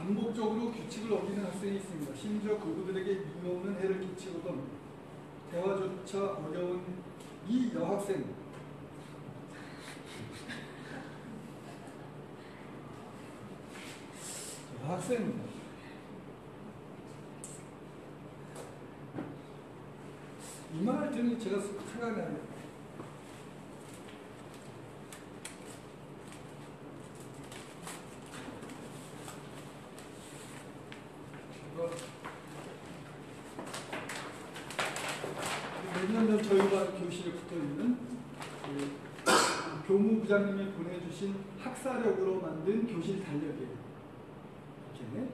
반복적으로 규칙을 어기는 학생이 있습니다. 심지어 그들에게 이유 없는 해를 끼치거든 대화조차 어려운 이 여학생. 여학생. 이 말 들으니 제가 생각나요. 몇 년 전 저희가 교실에 붙어있는 교무부장님이 보내주신 학사력으로 만든 교실 달력이에요. 이렇게.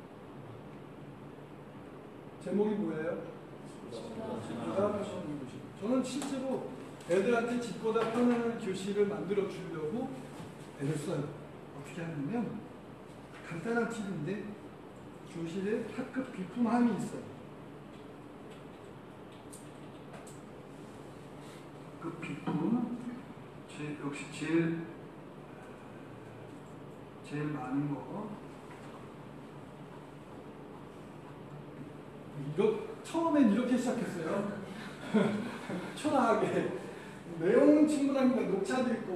제목이 뭐예요? 집보다 편안한 교실. 저는 실제로 애들한테 집보다 편안한 교실을 만들어 주려고 애를 써요. 어떻게 하냐면 간단한 팁인데 교실에 학급 비품함이 있어요. 그 비품 역시 제일 많은 거. 이거 처음엔 이렇게 시작했어요. 초라하게 내용은 충분합니다. 녹차도 있고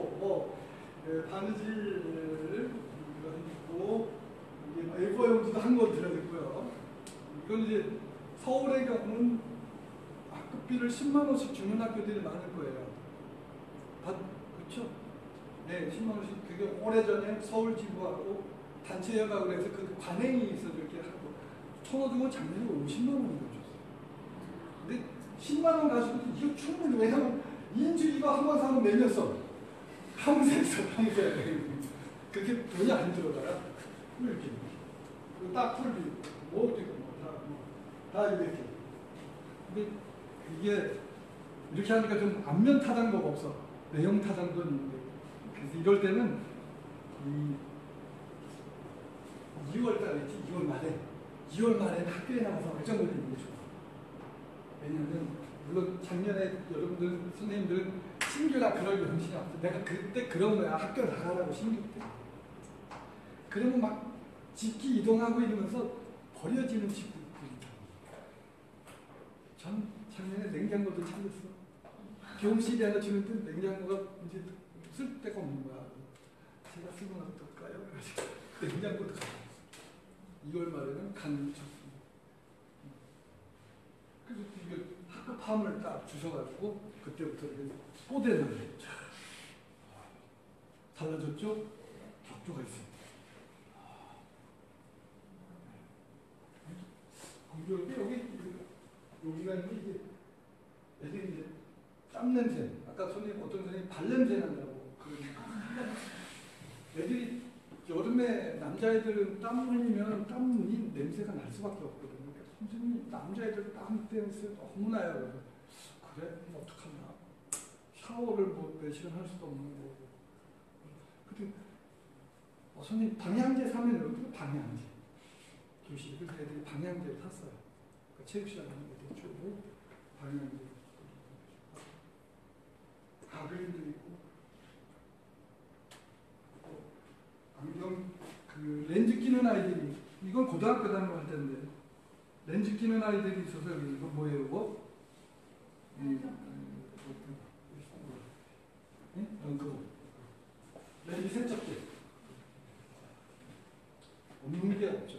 바느질 있고 A4 용지도 한 권 들어있고요. 이건 이제 서울의 경우는 학급비를 10만 원씩 주는 학교들이 많을 거예요. 그렇죠? 네, 10만 원씩. 그게 오래전에 서울지구하고 단체여가 그래서 그 관행이 있어서 이렇게 하고 천호중은 작년에 50만 원을 줬어요. 근데 10만 원 가지고 이거 충분히, 왜냐면 인주 이거 한 번 사면 매년 써. 평생 써, 평생. 그렇게 돈이 안 들어가요. 이렇게. 딱 풀비, 뭐도 있고, 다 이렇게. 근데 이게 이렇게 하니까 좀 앞면 타당도가 없어. 내용 타당도는 있는데. 그래서 이럴 때는 2월 달에, 2월 말에는 학교에 나가서 애정을 읽는 게 좋아. 왜냐하면 물론 작년에 여러분들 선생님들은 신규가 그럴 정신이 없어. 내가 그때 그런 거야. 학교 나가라고 신규 때. 그러면 막 집기 이동하고 이러면서 버려지는 집들이 있다. 전 작년에 냉장고도 찾았어. 교무실에 하나 주는데 냉장고가 이제 쓸 데가 없는 거야. 제가 쓰면 어떨까요? 냉장고도 가져왔어. 2월 말에는 간을 줬습니다. 그래서 이게 학급함을 딱 주셔가지고 그때부터 뽀대를 달라졌죠? 격조가 있습니다. 여기가 이제 애들이 이제 땀 냄새. 아까 어떤 선생님이 발 냄새 난다고 그러니까 애들이 여름에 남자애들은 땀 흘리면 땀이 냄새가 날 수밖에 없거든요. 그러니까 선생님 남자애들 땀 냄새 너무 나요. 그래? 어떡하나? 샤워를 몇 시간 할 수도 없는 거고. 근데 선생님 방향제 사면 여기 방향제 교실. 그래서 애들이 방향제를 샀어요. 그러니까 체육시간에 애들이 주고 방향제. 가글도 있고. 안경 렌즈 끼는 아이들이, 이건 고등학교 다니고 할 텐데 렌즈 끼는 아이들이 있어서 이거 뭐예요 이거? 그거 렌즈 세척제 없는 게 없죠.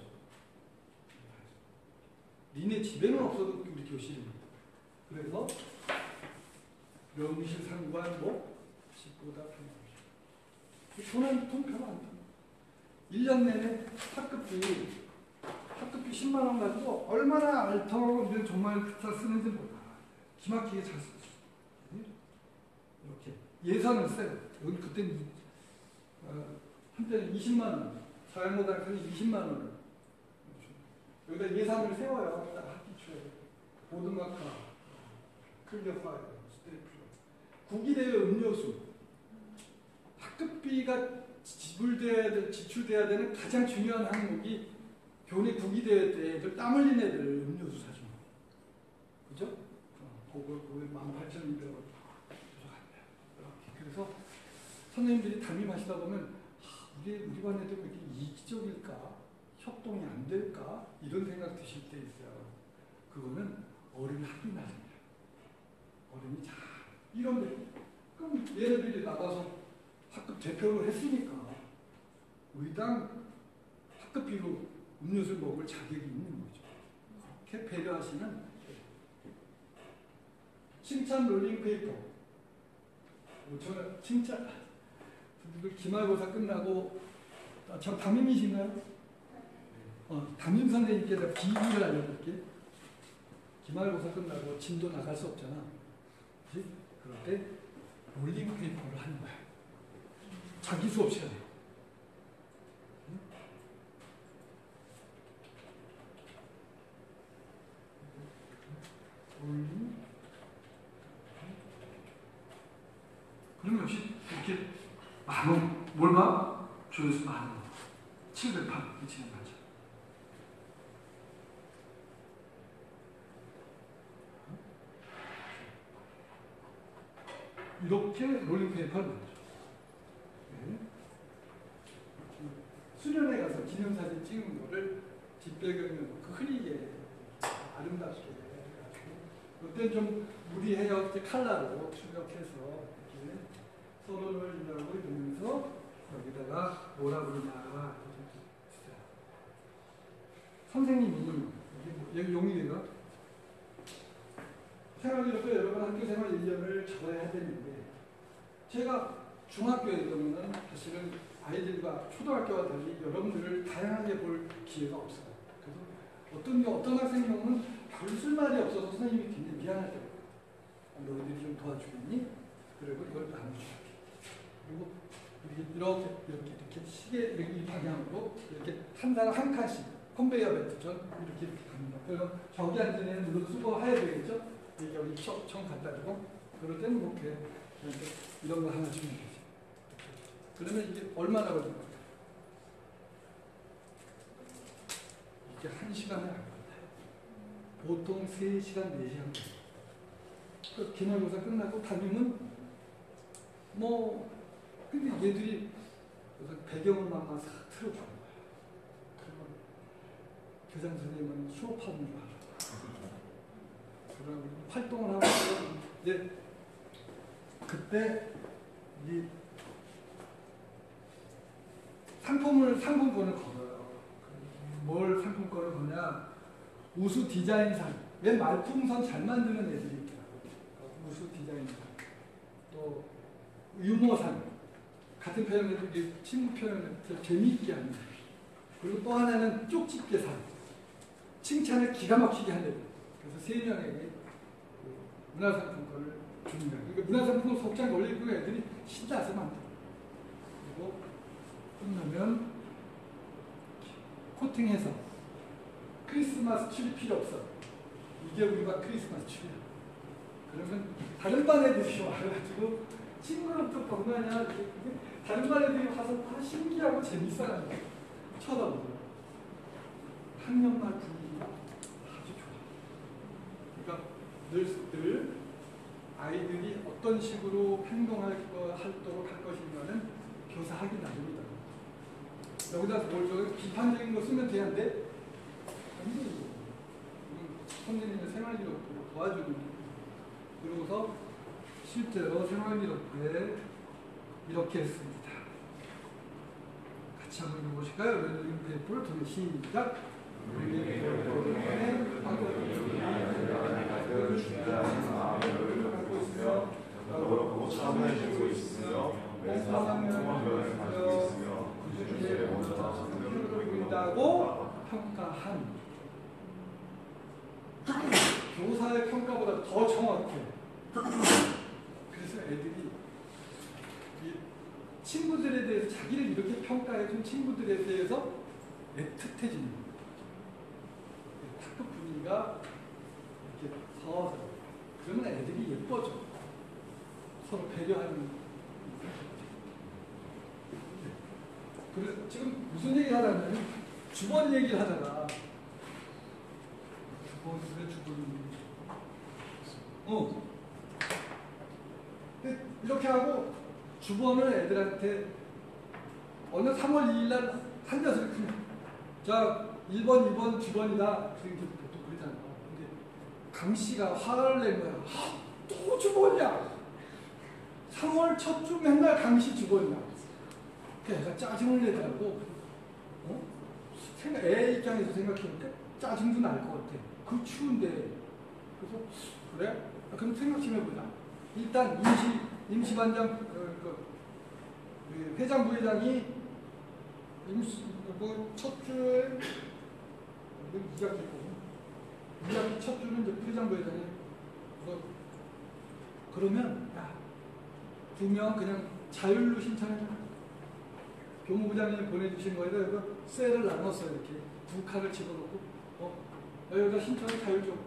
니네 집에는 없어도 우리 교실입니다. 그래서 명실 상관 집보다 편한 돈 별로 안 돼. 1년 내내 학급비 10만 원 가지고 얼마나 알턱하고 정말 잘 쓰는지 몰라. 기막히게 잘 쓰죠. 이렇게 예산을 써요. 여기 그때는 한때는 20만 원, 사양고등학교는 20만 원을 여기다 예산을 세워요. 학기 초에 보드마카, 클리어 파일, 스테이플러, 국기대회 음료수. 학급비가 지출돼야 되는 가장 중요한 항목이 교내 국기대회 때 애들 땀 흘린 애들 음료수 사주는 거. 그죠? 그걸 18,200원 가져간대요. 그래서 선생님들이 담임하시다 보면 우리 반 애들 왜 이렇게 이기적일까? 협동이 안 될까? 이런 생각 드실 때 있어요. 그거는 어른이 하기 나름이에요. 어른이 잘 이런데 그럼 얘네들이 나가서 학급 대표를 했으니까 의당 학급비로 음료수를 먹을 자격이 있는 거죠. 이렇게 배려하시는 칭찬 롤링페이퍼. 저는 칭찬 기말고사 끝나고 저 담임이신가요? 담임 선생님께 내가 비밀을 알려드릴게. 기말고사 끝나고 진도 나갈 수 없잖아. 그치? 그럴 때 롤링페이퍼를 하는 거야. 자기 수업 시간에. 그럼 역시 이렇게 만원, 뭘 봐? 조회수 만원. 708 미치는 거죠. 이렇게 롤링페이퍼를 만들죠. 네. 수련회 가서 기념사진 찍은 거를 뒷배경에 놓고 흐리게 아름답게 해가지고 그때 좀 무리해요. 칼라로 출력해서 이렇게 서로를 이라고 이러면서 여기다가 뭐라 그러냐 선생님이 여기 용의대가 생활기록도 여러 번 학교 생활 1년을 적어야 해야 되는데 제가 중학교에 있으면 사실은 아이들과 초등학교와 달리 여러분들을 다양하게 볼 기회가 없어요. 그래서 어떤 학생 경우는 별 쓸말이 없어서 선생님이 굉장히 미안할 때가 있어요. 너희들이 좀 도와주겠니? 그리고 이걸 나눠주게. 그리고 이렇게 시계 이 방향으로 이렇게 한 사람 한 칸씩 컨베이어 벨트처럼 이렇게 갑니다. 그럼 저기 앉은 애는 물론 수고해야 되겠죠? 여기 청 갖다 주고 그럴 때는 이렇게 이런 거 하나 주면 되죠. 그러면 이게 얼마나 걸릴까요? 이게 1시간에 안 걸려요. 보통 3시간, 4시간 걸려요. 그 기말고사 끝나고 담임은 근데 얘들이 배경음악만 싹 틀어주는 거야. 그러면 교장 선생님은 수업하는 줄 알아. 그럼 활동을 하고 이제 그때 이 상품권을 걸어요. 뭘 상품권을 거냐? 우수 디자인상. 왜 말풍선 잘 만드는 애들이 있더라고. 우수 디자인상. 또 유머상. 같은 표현을 친구 표현을 재미있게 하는. 그리고 또 하나는 쪽집게상. 칭찬을 기가 막히게 하는. 그래서 3명에게 문화상품권을 주는 거예요. 그러니까 문화상품권 속장 올리고 애들이 신나서 만들어요. 그리고 끝나면 코팅해서 크리스마스 트리 필요 없어. 이게 우리가 크리스마스 트리야. 그러면 다른 반 애들이 와가지고 친구랑도 건강하냐 다른 반 애들이 와서 다 신기하고 재밌어하는 거야. 쳐다보고 학년말 분위기가 아주 좋아. 그러니까 늘 아이들이 어떤 식으로 행동하도록 할 것인가는 교사하기 나름이다. 여기다 뭘 비판적인 거 쓰면 되는데 아니지. 선생님의 생활기록부를 도와주는 거예요. 그러고서 실제로 생활기록부에 이렇게 했습니다. 같이 한번 읽어보실까요? 롤링페이퍼를 통해 시작. 롤링페이퍼를 갖고 있으며 너로 보고 참여해주고 있으며 맹성하면 가지고 있으며 그중에 먼저 보인다고 평가한 교사의 평가보다 더 정확해. 그래서 애들이 친구들에 대해서 자기를 이렇게 평가해준 친구들에 대해서 애틋해지는 거예요. 학급 분위기가 이렇게 서서 그러면 애들이 예뻐져. 서로 배려하는. 그래서 지금 무슨 얘기를 하다면 주번 얘기를 하다가 주번 근데 이렇게 하고 주번을 애들한테 어느 3월 2일 날 한자소리 그냥 자, 1번, 2번, 주번이다. 보통 그러잖아요. 근데 강 씨가 화를 낸 거야. 또 주번이야. 3월 첫 주 맨날 강 씨 주번이야. 그러니까 짜증을 내더라고. 애 입장에서 생각해보니까 짜증도 날 것 같아. 그 추운데. 그래서 그래? 그럼 생각 좀 해보자. 일단 임시반장 회장 부회장이 첫 주에 2학기 첫 주는 이제 회장 부회장이 그러면 두 명 그냥 자율로 신청해. 교무부장님이 보내주신 거에다 이거 셀을 나눴어요. 이렇게 두 칸을 집어넣고 여기다 신청을 자율적으로.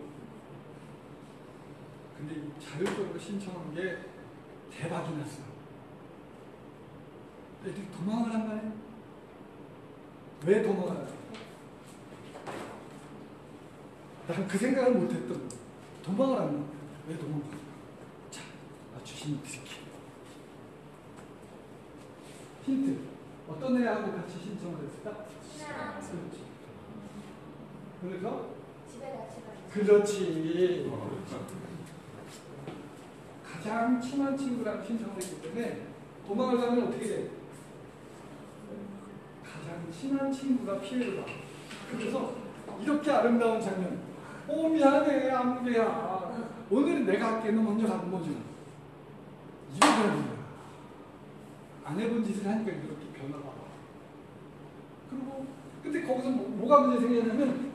근데 이 자율적으로 신청한 게 대박이 났어. 애들이 도망을 한 거네. 왜 도망을 하냐? 난 그 생각을 못했던 거야. 도망을 안 한 거야. 왜 도망을 한 거야? 자, 맞추시면 드릴게요. 힌트. 어떤 애하고 같이 신청을 했을까? 그렇지. 그래서? 집에 같이 가요. 그렇지. 가장 친한 친구랑 신청을 했기 때문에 도망을 가면 어떻게 돼? 가장 친한 친구가 피해를 봐. 그래서 이렇게 아름다운 장면. 미안해, 안돼야. 오늘은 내가 할게. 너 먼저 가는 거지. 이거 되는 거야. 안 해본 짓을 하니까 이렇게 변화가 와. 그리고 근데 거기서 뭐가 문제 생기냐면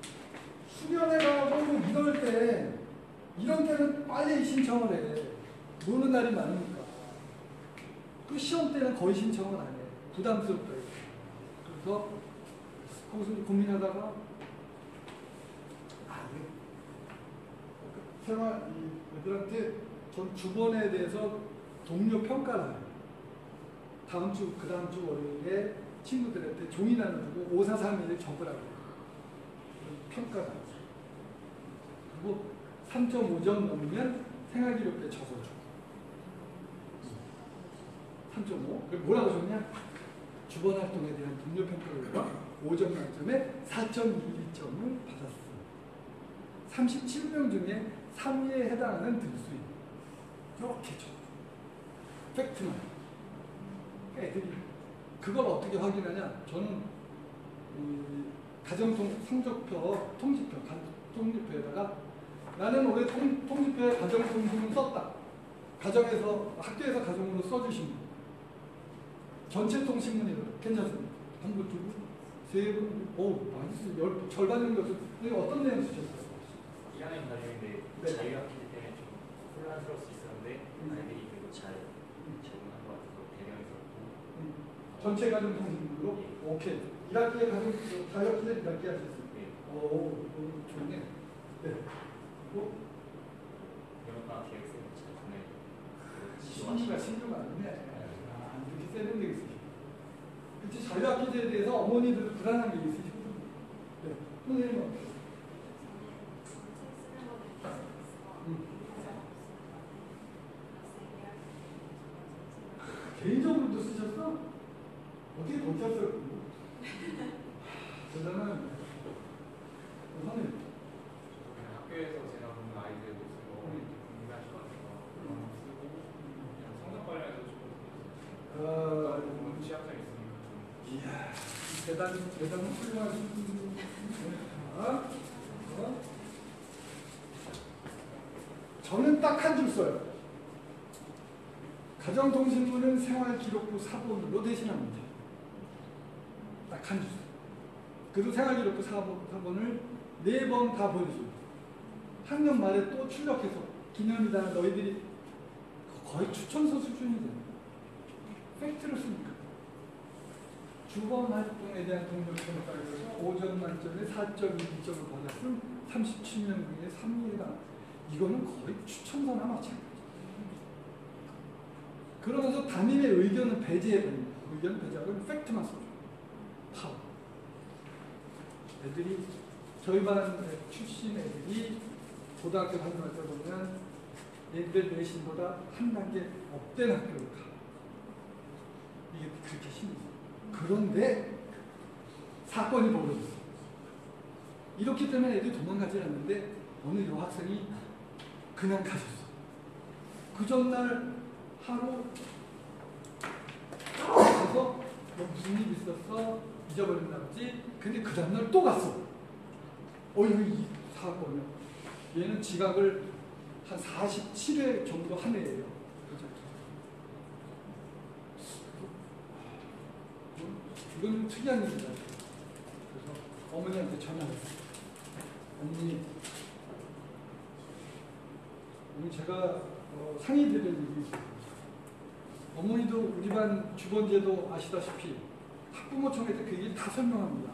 수련회가 좀 이럴 때 이런 때는 빨리 신청을 해. 노는 날이 많으니까. 그 시험 때는 거의 신청을 안 해. 부담스럽다. 그래서 거기서 고민하다가 제가 애들한테 전 주번에 대해서 동료 평가를 해요. 다음 주, 그 다음 주 월요일에 친구들한테 종이 나눠주고 5431을 적으라고 평가를 하죠. 그리고 3.5점 넘으면 생활기록부에 적어줘. 3.5. 그럼 뭐라고 적냐? 주번 활동에 대한 동료 평가가 5점 만점에 4.21점을 받았어. 37명 중에 3위에 해당하는 등수인. 이렇게 적어. 팩트만. 애들이 그걸 어떻게 확인하냐? 저는 가정통 성적표 통지표에다가 나는 올해 통지표에 가정통신을 썼다. 가정에서 학교에서 가정으로 써주신 분. 전체 통신문이요. 괜찮습니다. 한 분, 두 분, 세 분, 많이 쓰죠. 절반 정도 쓰죠. 어떤 내용 쓰셨어요? 2학년 다니는데 자유학기 때문에 좀 혼란스러울 수 있었는데 아이들이 그리고 잘 적응한 것 같아서 배려했었고 전체 가정 통신문으로? 예. 오케이. 1학기에 자유학기 때 1학기 하셨어요? 네. 좋네. 네. 그리고 영어과 계획서를 잘 신기가 신규가 아니네. 이렇게 세련되게 쓰시고. 그치, 자유학기제에 대해서 어머니들 불안한 게 있으시고. 네. 선생님은? 개인적으로도 쓰셨어? 어떻게 버텼어요? 대단한. 선생님. 학교에서 제가 보는 아이들 모습을 궁금해하실 것 같아서 그런 거 쓰고 그냥 성적 관련해서 조금 보면 취약점이 있으니까 좀 이야, 대단히 훌륭하신 분입니다. 저는 딱 한 줄 써요. 가정통신부는 생활기록부 사본으로 대신합니다. 딱 한 줄 써요. 그리고 생활기록부 사본을 4번 다 보여줍니다. 학년 말에 또 출력해서 기념이다. 너희들이 거의 추천서 수준이 돼요. 팩트를 쓰니까. 주번 활동에 대한 동료평가에서 5점 만점에 4.2점을 받았음 37명 중에 3위가 이거는 거의 추천서나 마찬가지예요. 그러면서 담임의 의견은 배제해버립니다. 의견 배제하고 팩트만 써줘요. 파워. 애들이 저희 반 출신 애들이 고등학교 활동할 때 보면 얘들 내신보다 한 단계 업된 학교를 가. 이게 그렇게 심해요. 그런데 사건이 벌어졌어. 이렇기 때문에 애들이 도망가지 않는데 어느 여학생이 그냥 가셨어. 그 전날 하루 가서 뭐 무슨 일 있었어? 잊어버렸나 보지? 근데 그 다음날 또 갔어. 이거 이 사건이야. 얘는 지각을 한 47회 정도 한 애예요. 이건 좀 특이한 일이다. 그래서 어머니한테 전화를 했어요. 어머니 제가 상의 드릴 일이 있어요. 어머니도 우리 반 주번제도 아시다시피 학부모총회 때 그 얘기 다 설명합니다.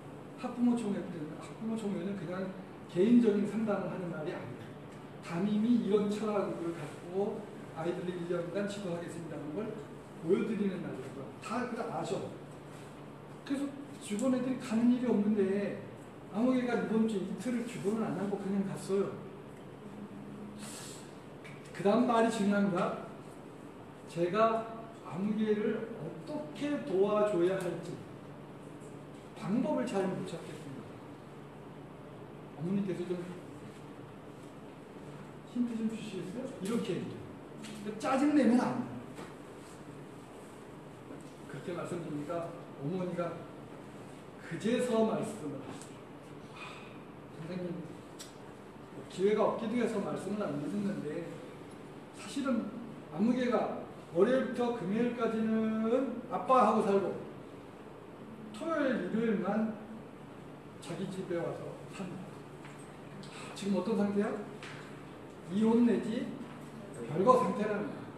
학부모총회는 그냥 개인적인 상담을 하는 말이 아니에요. 담임이 이런 철학을 갖고 아이들을 1년간 지도하겠습니다는 걸 보여드리는 날이고요. 다 그걸 아셔. 그래서 주변 애들이 가는 일이 없는데 아무개가 이번 주 이틀을 주변을 안 하고 그냥 갔어요. 그 다음 말이 중요합니다. 제가 아무개를 어떻게 도와줘야 할지 방법을 잘 못 찾겠습니다. 어머니께서 좀 힌트 좀 주시겠어요? 이렇게 얘기해요. 짜증내면 안 돼요. 그렇게 말씀드리니까 어머니가 그제서 말씀을 하시죠. 선생님 기회가 없기도 해서 말씀을 안 드렸는데 사실은 아무개가 월요일부터 금요일까지는 아빠하고 살고 토요일 일요일만 자기 집에 와서 삽니다. 지금 어떤 상태야? 이혼 내지 별거 상태라는 거야.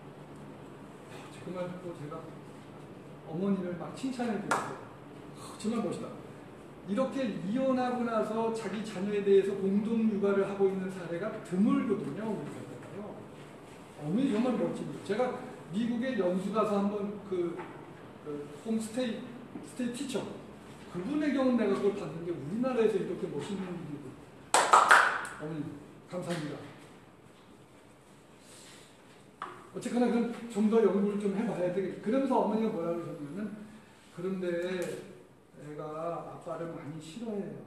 그 말 듣고 제가 어머니를 막 칭찬해 드렸어요. 정말 멋있다. 이렇게 이혼하고 나서 자기 자녀에 대해서 공동 육아를 하고 있는 사례가 드물거든요. 우리나라요. 어머니 정말 멋집니다. 제가 미국에 연수 가서 한번 그 홈스테이 티처 그분의 경우는 내가 그걸 봤는데 우리나라에서 이렇게 멋있는 일이 어머니 감사합니다. 어쨌거나 그럼 좀 더 연구를 좀 해봐야 되겠다. 그러면서 어머니가 뭐라 그러셨냐면 그런데 애가 아빠를 많이 싫어해요.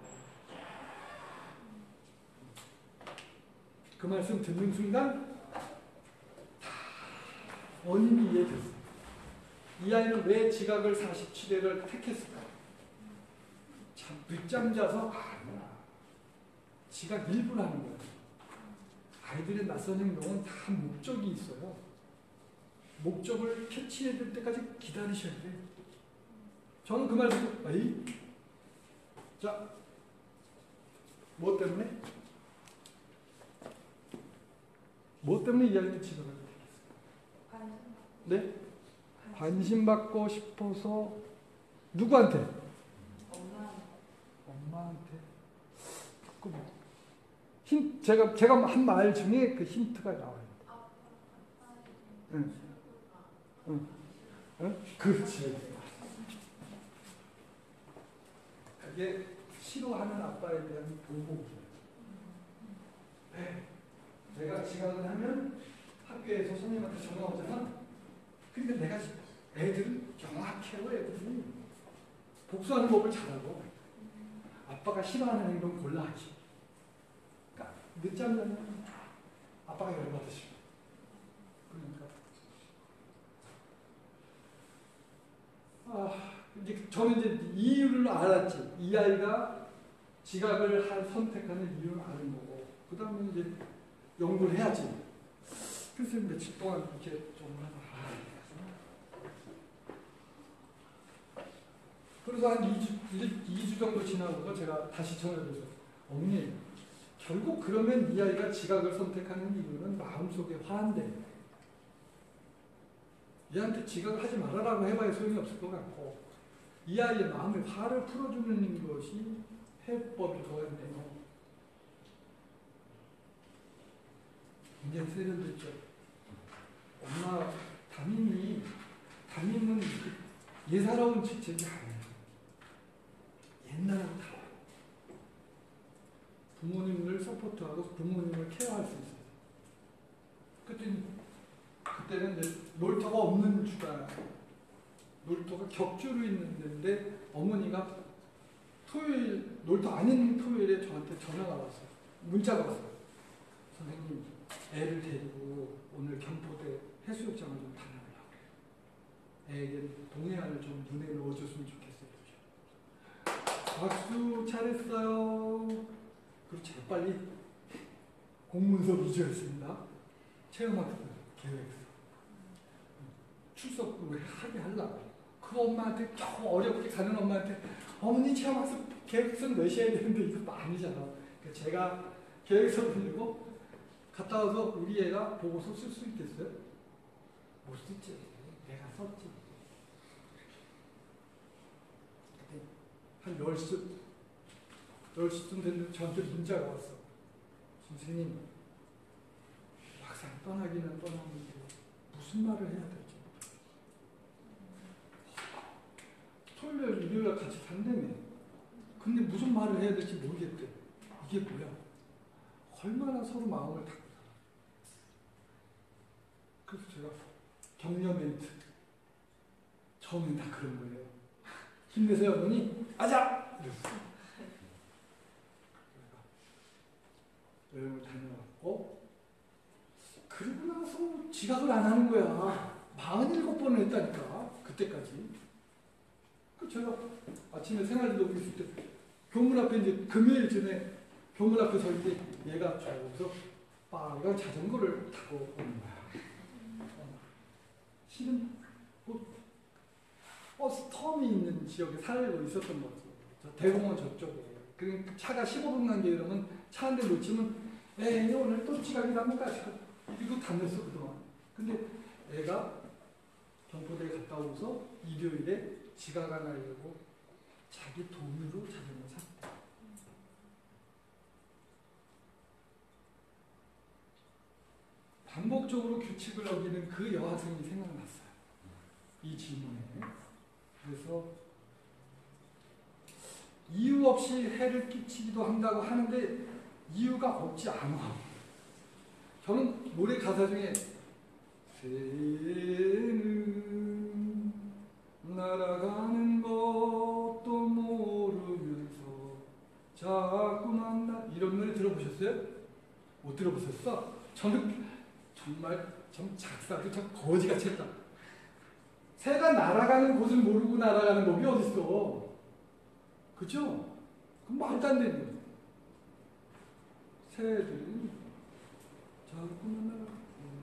그 말씀 듣는 순간 다 원인이 이해됐어요. 이 아이는 왜 지각을 47회를 택했을까? 참 늦잠 자서 아니야. 지각 일부러 하는 거야. 아이들의 낯선 행동은 다 목적이 있어요. 목적을 캐치해야 될 때까지 기다리셔야 돼요. 저는 그 말 듣고 에이? 자, 뭐 때문에? 뭐 때문에 이 아이는 지각을 택했을까? 네? 관심받고 싶어서 누구한테? 엄마한테. 제가 한 말 중에 그 힌트가 나와요. 응. 응. 응? 그렇지. 그게 싫어하는 아빠에 대한 보복이에요. 네. 내가 지각을 하면 학교에서 선생님한테 전화 오잖아. 그러니까 내가 애들은 정확해요. 애들이 복수하는 법을 잘하고 아빠가 싫어하는 행동 골라하지. 그러니까 늦잠 자면 아빠가 열받으시고 그러니까 이제 저는 이제 이유를 알았지. 이 아이가 지각을 선택하는 이유를 아는 거고 그 다음에 이제 연구를 해야지. 그래서 며칠 동안 이렇게 좀 하다. 그래서 한 2주 정도 지나고서 제가 다시 전화드렸어요. 어머니, 결국 그러면 이 아이가 지각을 선택하는 이유는 마음속에 화인데 얘한테 지각을 하지 말아라고 해봐야 소용이 없을 것 같고 이 아이의 마음의 화를 풀어주는 것이 해법일 것 같네요. 굉장히 세련됐죠. 엄마, 담임은 예사로운 직책이 아니에요. 옛날하고 달라요. 부모님을 서포트하고 부모님을 케어할 수 있어요. 그때는 이제 놀터가 없는 주가 놀터가 격주로 있는데 어머니가 토요일 놀토 아닌 토요일에 저한테 전화가 왔어요. 문자가 왔어요. 선생님, 애를 데리고 오늘 경포대 해수욕장을 좀 다녀오려고. 애에게 동해안을 좀 눈에 넣어줬으면 좋겠어요. 박수, 잘했어요. 그리고 재빨리 공문서 위조했습니다. 체험학습 계획서. 출석도 하게 하려고. 그 엄마한테 겨우 어렵게 가는 엄마한테 어머니 체험학습 계획서 내셔야 되는데 이거 아니잖아. 그러니까 제가 계획서 빌리고 갔다 와서 우리 애가 보고서 쓸 수 있겠어요? 못 쓰지. 내가 썼지. 한 10시쯤 됐는데 저한테 문자가 왔어. 선생님, 막상 떠나기는 떠났는데 무슨 말을 해야 될지 토요일, 일요일 같이 산다며. 근데 무슨 말을 해야 될지 모르겠대. 이게 뭐야? 얼마나 서로 마음을 닫고 살아. 그래서 제가 격려 멘트. 처음엔 다 그런 거예요. 힘내세요, 어머니. 아자! 이랬어요. 여행을 다녀왔고, 그러고 나서 지각을 안 하는 거야. 47번을 했다니까. 그때까지. 그 제가 아침에 생활지도 있을 때 교문 앞에 이제 금요일 전에 교문 앞에 서 있는데 얘가 저기서 빨간 자전거를 타고 오는 거야. 실은 버스 텀이 있는 지역에 살고 있었던 거죠. 저 대공원 저쪽에. 그러니까 차가 15분 간게 이러면 차 한 대 놓치면 에이 오늘 또 지각이랍니까? 이러고 다녔어 그동안. 근데 애가 경포대에 갔다 오고서 일요일에 지각 안 하려고 자기 돈으로 자전거 샀대. 반복적으로 규칙을 어기는 그 여학생이 생각났어요. 이 질문에. 그래서 이유 없이 해를 끼치기도 한다고 하는데 이유가 없지 않아. 저는 노래 가사 중에 새는 날아가는 것도 모르면서 자꾸만 이런 노래 들어보셨어요? 못 들어보셨어? 저는 정말 좀 작사도 참 거지같이 했다. 새가 날아가는 곳을 모르고 날아가는 법이 어딨어. 그죠? 그럼 말도 안 되는 거예요. 새들이 자꾸만 날아가는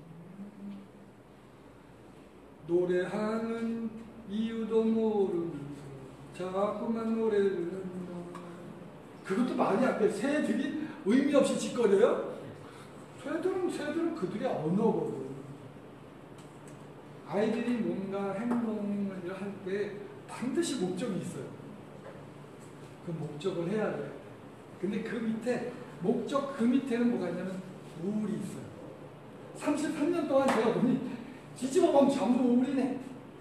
노래하는 이유도 모르면서 자꾸만 노래를 한다. 그것도 말이 안 돼. 새들이 의미 없이 짓거려요? 새들은 그들의 언어거든. 아이들이 뭔가 행동을 할 때 반드시 목적이 있어요. 그 목적을 해야 돼. 근데 그 밑에 목적 그 밑에는 뭐가 있냐면 우울이 있어요. 33년 동안 제가 보니 뒤집어보면 전부 우울이네.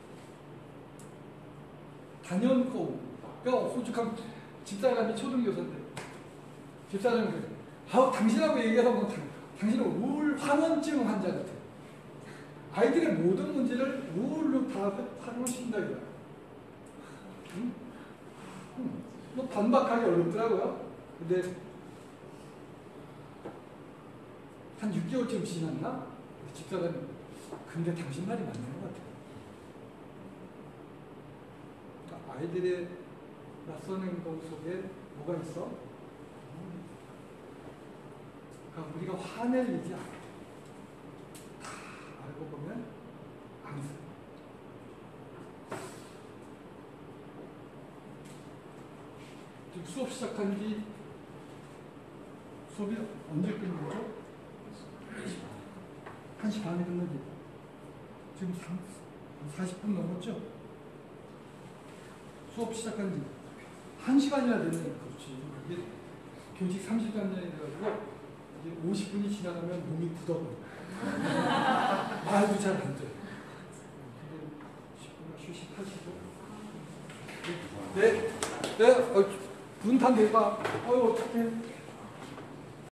단연코 뼈 호죽한 집사람이 초등교사인데 집사람이 그래. 당신하고 얘기하다 보면 당신은 우울 환원증 환자 같아. 아이들의 모든 문제를 우울로 다 활용시킨다 이거야. 뭐 반박하기 어렵더라고요. 근데 한 6개월쯤 지났나? 집사람이 근데 당신 말이 맞는 것 같아요. 그러니까 아이들의 낯선 행동 속에 뭐가 있어? 그러니까 우리가 화낼 일이 아니야. 다 알고 보면 안 돼. 지금 수업 시작한 지 수업이 언제 끝난 거죠? 1시 반에 끝나지. 지금 40분 넘었죠? 수업 시작한 지 1시간이나 됐네. 그렇지. 이게 교직 30년 돼가지고 이제 50분이 지나가면 몸이 굳어버려. 말도 잘 안 돼. 10분 휴식하시고. 네, 네, 문 다 내봐. 어떡해.